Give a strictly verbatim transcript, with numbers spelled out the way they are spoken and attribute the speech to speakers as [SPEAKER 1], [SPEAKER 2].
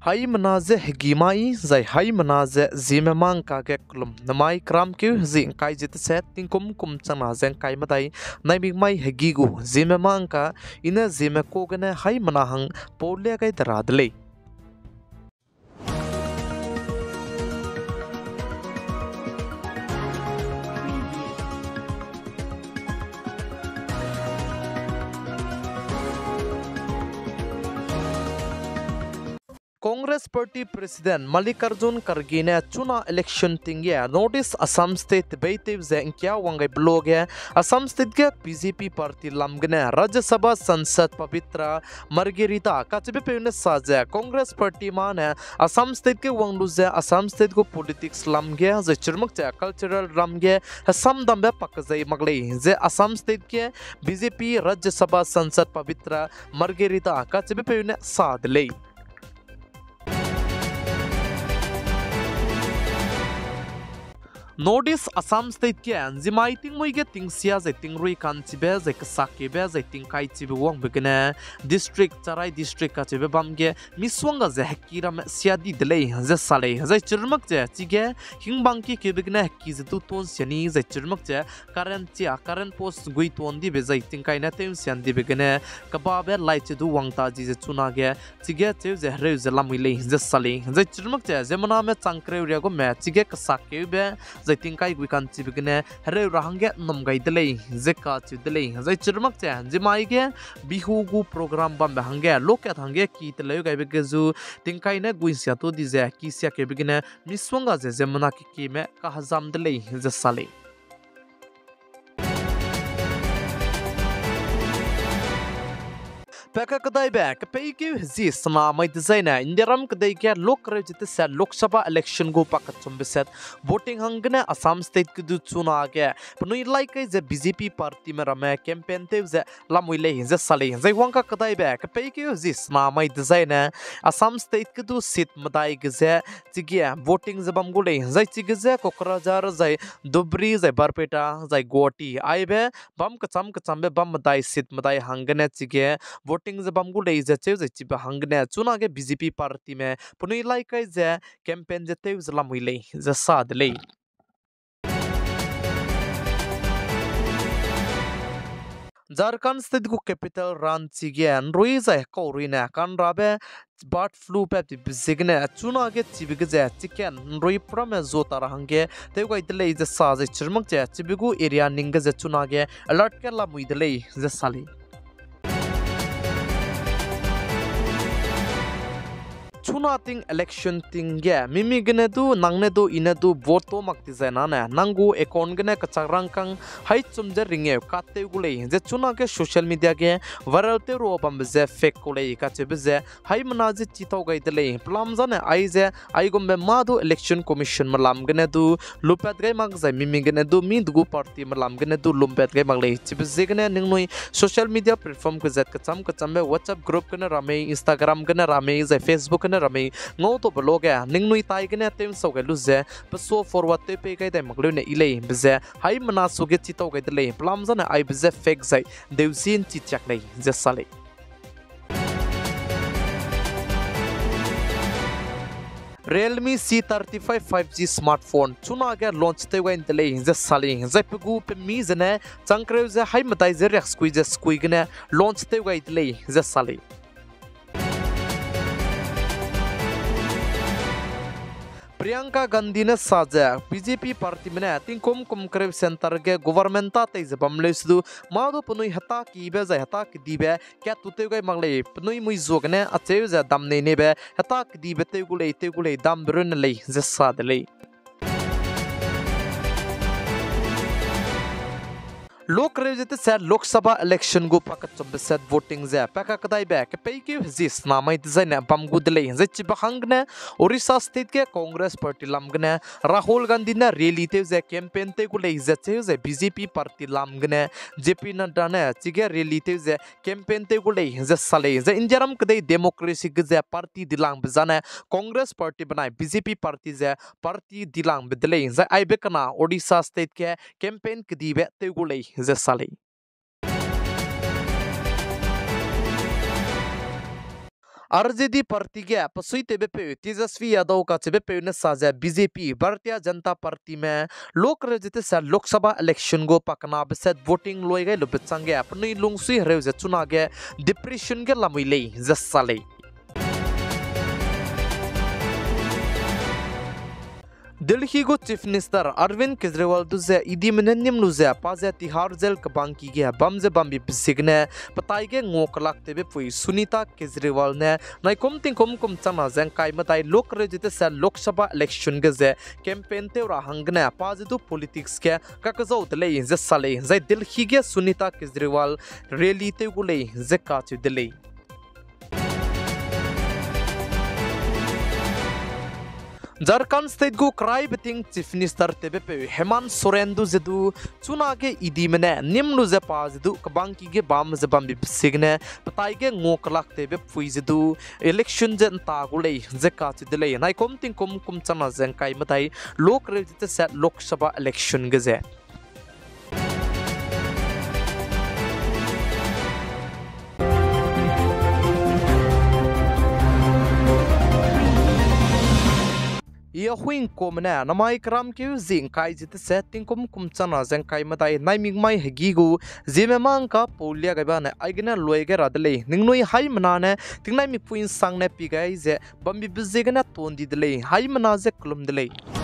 [SPEAKER 1] Hai menaze hegimai zai hai menaze Zeme mang kage klum namai kram kyu zing kai jit set tingkum kum chana zeng kai matai nai big mai hegigu Zeme mang ka ina Zeme ko gane hai manahang pole kai taradle Congress Party President Mallikarjun Kharge ने चुना election tinge notice Assam State beitiv ze क्या wangai blog है Assam State के B J P party lamgने Rajya Sabha Sansad Pavitra Margarita kachbe peune saje Congress Party माने Assam State के wanglu ze Assam State को politics lamge ze chirmuk che cultural lamge Assam dambe pakzai magle ze Assam State के B J P Rajya Sabha Sansad Pavitra Margarita kachbe peune sadle Notice Assam State ke anzimai ting moi ke ting sia zai ting rui kan chibe zai kasak ke be zai ting kai chibe wang begene district charai district ka chibe bam ge miswanga zai hakira me sia di delay zai sale zai chirmak je chige hingbang ki ke begene ki zu ton siani zai chirmak je current chia current post gui ton di be zai ting kai na tem sian di begene kaba be lai che du wang ta ji je chuna ge chige che zai re zai lamui le zai sale zai chirmak je zai mana me changkre ria go me chige kasak ke be zai tingkai gui kan chi bigene hare rahange nom gai dele zeka chi dele zai chirmak che jimai ge bihu gu program bam hange loket hange ki tele gai bege zu tingkai ne gui sia to di ze ki sia ke bigene miswanga ze zemna ki ki me ka hazam dele ze sale Peka kadai back peki zi sama mai designer indiram kadai kya lok re jite sa lok sabha election go pakat chumbe set voting hangne Assam state ku du chuna ge pnui like je B J P party me rame campaign te je lamuile je sale je wangka kadai back peki zi sama mai designer Assam state ku du sit madai ge je chigya voting zabam gule je chige je Kokrajar je Dubri je Barpeta je Goti aibe bam kacham kacham be bam madai sit madai hangne chige voting ze bamgu lei ze cheu ze chiba hangne chuna ge B J P party me punui lai kai ze campaign je teu ze lamui lei ze sad lei Jharkhand state ku capital Ranchi ge roi za ko ruina kan rabe bird flu pe bizigne chuna ge chibige je chicken roi prame zota rahange teu ga itle ze sa ze chirmak je chibigu area ninga je chuna ge alert ke lamui dele ze sali Chuna ting election ting ge mimi gene du nangne du ine du voto makti zena na nangu ekon gene kacharang kang hai chumje ringe katte gule je chuna ge social media ge viral te ro bam je fake gule ka che je hai mana je chitau gai dele plam jane ai je ai gombe ma du election commission malam gene du lupat gai mag je mimi gene du mi du party malam gene du lumpet gai mag le che je gene ningnoi social media platform ko zat kacham kacham be WhatsApp group gene rame Instagram gene rame je Facebook gene rame ngau to blog ya ningnui tai gane tem so ga luze so forward te pe kai dai maglu ne ile bze hai mana so ge chito ga dele plam jana ai bze fake zai deusin chi chak nei je sale Realme C thirty-five five G smartphone chuna ga launch te wa intele je sale je pegu pe mi jane changkre je hai matai je rex squeeze squeeze gane launch te wa intele je sale Priyanka Gandhi ne saja B J P party mene ting kom kom krev center ke government ta te zabam lesu mado punui hata ki be za hata ki dibe kya tute gai mangle punui mui zogne ache za dam ne ne be hata ki dibe te gule te gule dam brun le za sad le Lok rejete se Lok Sabha election go pakat chombe set voting ze paka kadai be ke peki jis na mai design bam gudle ze chiba hangne Orissa state ke Congress party lamgne Rahul Gandhi na rally te ze campaign te gule ze che ze B J P party lamgne J P Nadda na chige rally te ze campaign te gule ze sale ze injaram kadai democracy ge ze party dilang bjana Congress party banai B J P party ze party dilang bidle ze aibe kana Odisha state ke campaign kdibe te gule ze sale RJD party के पसुई तेबे पे तेजस्वी यादव का चेबे पे ने साजा BJP Bharatiya Janata party में लोक रजित से लोकसभा इलेक्शन गो पकना बेसेट वोटिंग लोय गए लुबचंगे अपनी लुंगसुई हरे जे चुना गे डिप्रेशन के लमुइले जसाले दिल्ली को चीफ मिनिस्टर अरविंद केजरीवाल दुजे इदी मिननिम नुजे पाजे तिहार जेल कबांग की गया बमजे बम्बी बिसिगने पताई के ngok lakte be pui Sunita Kejriwal ने नाइकोम तिंकोम कुम चना जें काय मताई लोक रजित से लोकसभा इलेक्शन के जे कैंपेन ते रा हंगने पाजे दु पॉलिटिक्स के ककजौ तले जे साले जे दिल्ली के सुनीता केजरीवाल रैली ते गुले जे काचु दिल्ली झारखंड स्टेट को क्राई बिटिंग चीफ मिनिस्टर तेबे पे हेमंत सोरेन दु जेदु चुना के इदी मने निम्नु जे पाज दु कबांग की के बाम जे बम बिसिगने पताई के ngok लाक तेबे फुई जेदु इलेक्शन जे तागुले जे का चिदले नाइ कोम तिंग कोम कुम चना जें काय मताई लोक रेजित से लोकसभा इलेक्शन गजे ये हुई कोमने नमाई क्राम के जिंग काय जित से तिंकुम कुमचना जंग काय मताई नाइमिंग माई हेगीगु जेमे मांग का पोलिया गबा ने आइगने लोएगे रदले निंगनोई हाई मनाने तिंगनाइ मिपुइन सांगने पिगाई जे बम्बी बिजेगने तोंदी दले हाई मना जे क्लुम दले।